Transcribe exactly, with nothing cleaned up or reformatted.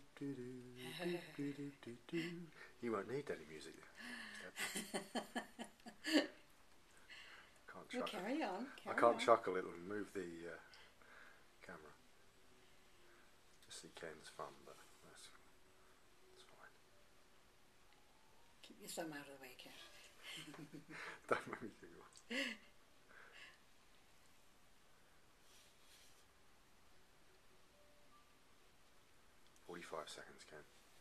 You won't need any music. Can't Well, chuckle. carry on. Carry I can't on. chuckle. It'll move the uh, camera. Just see Ken's fun, but that's that's fine. Keep your thumb out of the way, Ken. Don't make me giggle. Forty-five seconds, Ken.